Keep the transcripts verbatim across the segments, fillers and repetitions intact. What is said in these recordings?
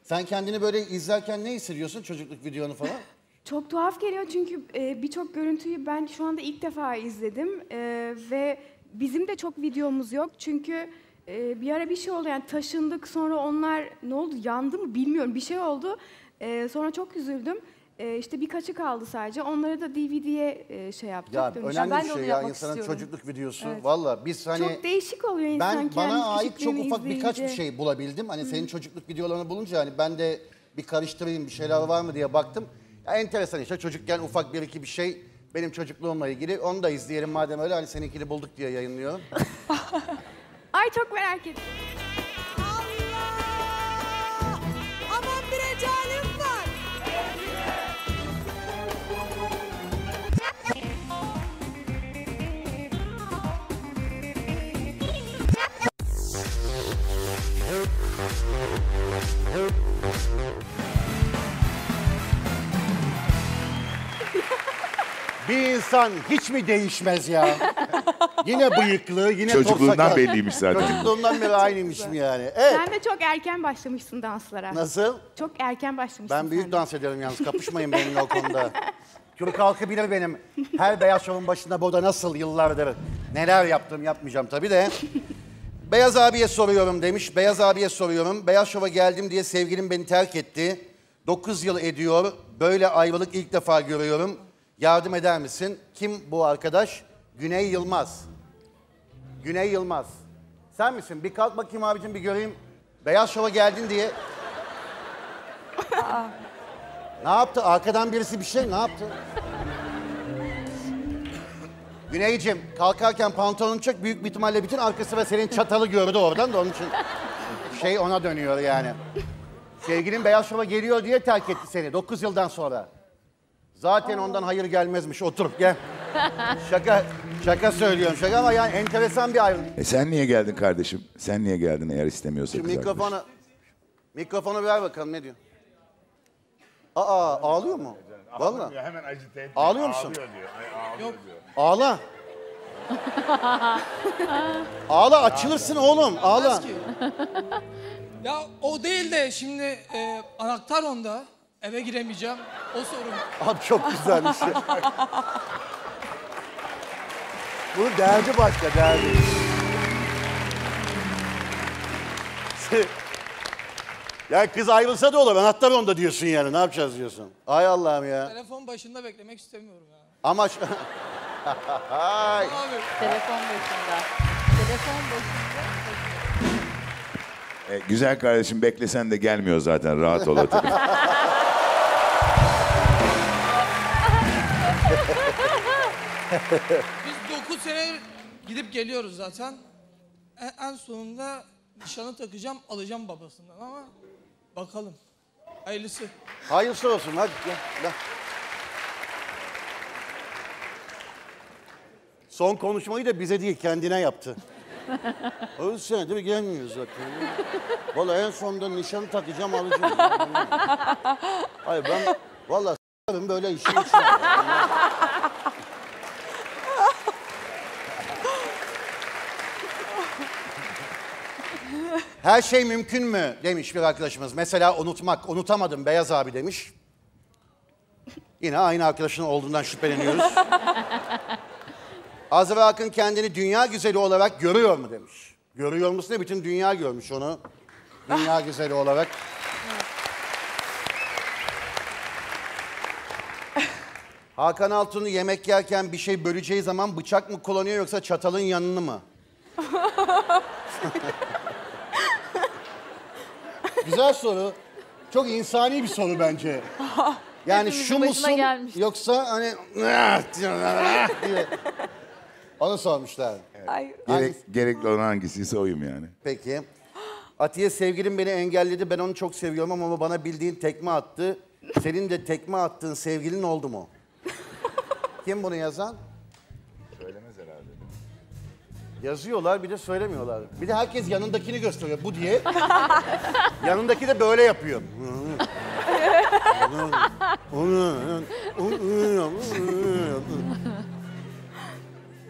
Sen kendini böyle izlerken ne hissediyorsun çocukluk videonu falan? Çok tuhaf geliyor çünkü e, birçok görüntüyü ben şu anda ilk defa izledim. E, ve bizim de çok videomuz yok çünkü e, bir ara bir şey oldu, yani taşındık, sonra onlar ne oldu, yandı mı bilmiyorum, bir şey oldu. E, sonra çok üzüldüm. E, işte birkaçı kaldı sadece. Onları da D V D'ye e, şey yaptık. Ya dönüştürdük. önemli bir şey ya insanın istiyorum. çocukluk videosu. Evet. Valla biz hani... Çok değişik oluyor insan ben, kendi bana ait çok küçüklüğünü ufak birkaç bir izleyince. şey bulabildim. Hani Hı. senin çocukluk videolarını bulunca hani ben de bir karıştırayım, bir şeyler var mı diye baktım. Ya enteresan işte, çocukken ufak bir iki bir şey benim çocukluğumla ilgili. Onu da izleyelim madem öyle, hani seninkini bulduk diye yayınlıyorum. Ay çok merak ettim. Allah! Aman bir ecalim var. Bir insan hiç mi değişmez ya? Yine bıyıklı, yine Çocukluğundan top sakal. belliymiş zaten. Çocukluğundan beri aynıymışım yani. Evet. Sen de çok erken başlamışsın danslara. Nasıl? Çok erken başlamışsın. Ben büyük sen de. dans ederim yalnız. Kapışmayın benimle o konuda. Türk halkı bilir benim. Her beyaz şovun başında burada nasıl yıllardır neler yaptım, yapmayacağım tabii de. Beyaz abiye soruyorum demiş. Beyaz abiye soruyorum. Beyaz şova geldim diye sevgilim beni terk etti. dokuz yıl ediyor. Böyle ayrılık ilk defa görüyorum. Yardım eder misin? Kim bu arkadaş? Güney Yılmaz. Güney Yılmaz. Sen misin? Bir kalk bakayım abicim, bir göreyim. Beyaz şova geldin diye. Ne yaptı? Arkadan birisi bir şey ne yaptı? Güneyciğim, kalkarken pantolonun çek, büyük bir ihtimalle bütün arkası ve senin çatalı gördü oradan da onun için şey ona dönüyor yani. Sevgilin Beyaz Şov'a geliyor diye terk etti seni dokuz yıldan sonra. Zaten ondan hayır gelmezmiş. Otur gel. Şaka şaka söylüyorum şaka ama yani enteresan bir ayrılık. E sen niye geldin kardeşim? Sen niye geldin eğer istemiyorsa Şu kız arkadaş? mikrofonu mikrofonu ver bakalım, ne diyor? Aa, ağlıyor mu? Vallahi. Hemen acite etmiyor. Ağlıyor musun? Ağlıyor diyor. Ay, ağlıyor diyor. Ağla. Ağla, açılırsın oğlum, ağla. Ya o değil de şimdi e, anahtar onda. Eve giremeyeceğim. O sorun. Abi çok güzelmiş ya. Bunun derdi başka, derdi. Ya kız ayrılsa da olur, anahtar onda diyorsun yani, ne yapacağız diyorsun. Ay Allah'ım ya. Telefon başında beklemek istemiyorum ya. Ama şu... Ay. Abi. Telefon başında. Telefon başında. E, güzel kardeşim, beklesen de gelmiyor zaten, rahat ol tabii. Biz dokuz sene gidip geliyoruz zaten. En, en sonunda nişanı takacağım, alacağım babasından ama bakalım. Hayırlısı. Hayırlısı olsun, hadi gel. gel. Son konuşmayı da bize değil, kendine yaptı. on senedir gelmiyor zaten. Vallahi en sonunda nişanı takacağım, alacağım. Hayır ben vallahi s**arım böyle işin içine. Her şey mümkün mü demiş bir arkadaşımız. Mesela unutmak, unutamadım Beyaz abi demiş. Yine aynı arkadaşın olduğundan şüpheleniyoruz. Azra Akın kendini dünya güzeli olarak görüyor mu demiş. Görüyor musun ne? Bütün dünya görmüş onu. Dünya güzeli olarak. Hakan Altun'u yemek yerken bir şey böleceği zaman bıçak mı kullanıyor yoksa çatalın yanını mı? Güzel soru. Çok insani bir soru bence. Yani şu musun yoksa hani diye. Onu sormuşlar. Evet. Ay. Gerek, gerekli olan hangisiyse oyum yani. Peki. Atiye sevgilim beni engelledi. Ben onu çok seviyorum ama bana bildiğin tekme attı. Senin de tekme attığın sevgilin oldu mu? Kim bunu yazan? Söylemez herhalde. Yazıyorlar bir de söylemiyorlar. Bir de herkes yanındakini gösteriyor bu diye. Yanındaki de böyle yapıyor.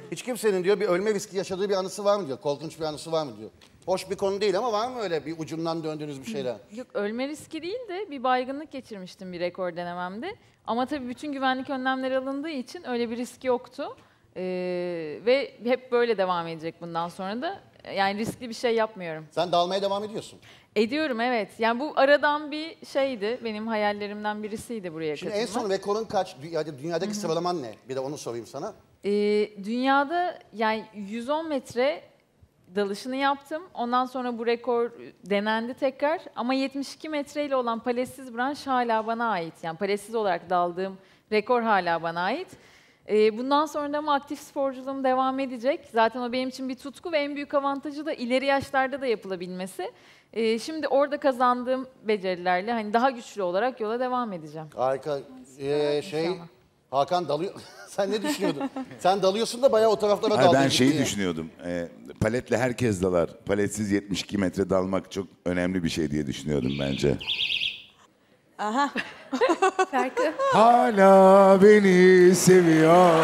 Hiç kimsenin diyor bir ölme riski yaşadığı bir anısı var mı diyor. Korkunç bir anısı var mı diyor. Hoş bir konu değil ama var mı öyle bir ucundan döndüğünüz bir şeyler? Yok, ölme riski değil de bir baygınlık geçirmiştim bir rekor denememde. Ama tabii bütün güvenlik önlemleri alındığı için öyle bir risk yoktu. Ee, ve hep böyle devam edecek bundan sonra da. Yani riskli bir şey yapmıyorum. Sen dalmaya devam ediyorsun. Ediyorum, evet. Yani bu aradan bir şeydi. Benim hayallerimden birisiydi buraya Şimdi katılmak. en son rekorun kaç? Dünyada, dünyadaki sıralaman ne? Bir de onu sorayım sana. Ee, dünyada yani yüz on metre dalışını yaptım. Ondan sonra bu rekor denendi tekrar. Ama yetmiş iki metreyle olan paletsiz branş hala bana ait. Yani paletsiz olarak daldığım rekor hala bana ait. Ee, bundan sonra da ama aktif sporculuğum devam edecek. Zaten o benim için bir tutku ve en büyük avantajı da ileri yaşlarda da yapılabilmesi. Ee, şimdi orada kazandığım becerilerle hani daha güçlü olarak yola devam edeceğim. Harika. Ee, şey, İnşallah. Hakan dalıyor. Sen ne düşünüyordun? Sen dalıyorsun da bayağı o taraflara Hayır, daldın. ben şeyi gittin ya. düşünüyordum. E, paletle herkes dalar. Paletsiz yetmiş iki metre dalmak çok önemli bir şey diye düşünüyordum bence. Aha. Şarkı. Hala beni seviyor.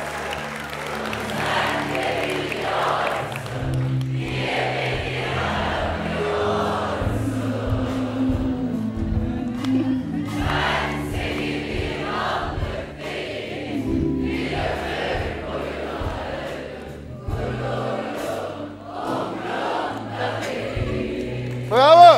Bravo.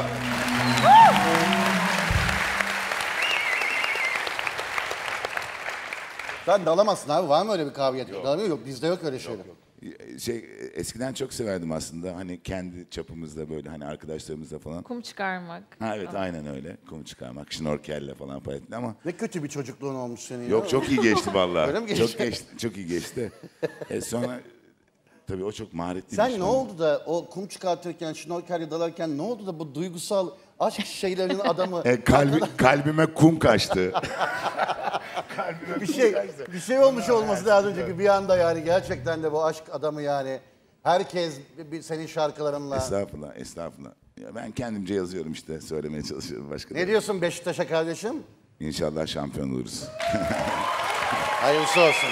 Sen dalamazsın abi. Var mı öyle bir kabiliyet? Dalamıyor yok. Bizde yok öyle şeyler. Şey, eskiden çok severdim aslında. Hani kendi çapımızda böyle hani arkadaşlarımızla falan. Kum çıkarmak. Ha, evet aynen öyle. Kum çıkarmak, şnorkelle falan paletle ama Ne kötü bir çocukluğun olmuş senin. yok ya. çok iyi geçti vallahi. Öyle mi geçti? Çok geçti, çok iyi geçti. E sonra tabii o çok maharetli bir Sen şey. ne oldu da o kum çıkartırken, şnorkelle dalarken ne oldu da bu duygusal aşk şeylerinin adamı... E, kalbi, kalbime kum kaçtı. bir şey bir şey olmuş olması lazım çünkü bir anda yani gerçekten de bu aşk adamı yani herkes bir- bir senin şarkılarınla. Estağfurullah, estağfurullah. Ya ben kendimce yazıyorum işte, söylemeye çalışıyorum başka. Ne da- diyorsun Beşiktaş'a kardeşim? İnşallah şampiyon oluruz. Hayırlısı olsun.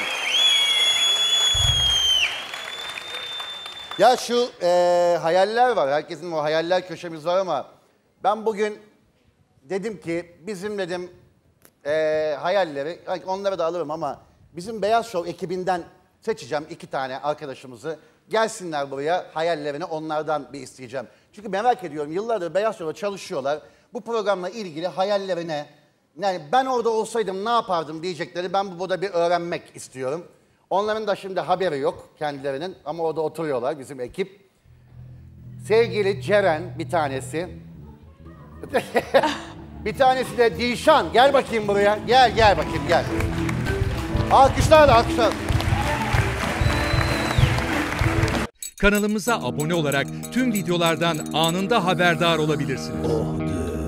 Ya şu e, hayaller var. Herkesin o hayaller köşemiz var ama ben bugün dedim ki bizim dedim e, hayalleri, onları da alırım ama bizim Beyaz Show ekibinden seçeceğim iki tane arkadaşımızı. Gelsinler buraya, hayallerini onlardan bir isteyeceğim. Çünkü merak ediyorum, yıllardır Beyaz Show'da çalışıyorlar. Bu programla ilgili hayallerine, yani ben orada olsaydım ne yapardım diyecekleri ben bu burada bir öğrenmek istiyorum. Onların da şimdi haberi yok kendilerinin ama orada oturuyorlar bizim ekip. Sevgili Ceren bir tanesi. Bir tanesi de Dilşan. Gel bakayım buraya. Gel gel bakayım gel. Alkışlar da alkışlar. Kanalımıza abone olarak tüm videolardan anında haberdar olabilirsiniz.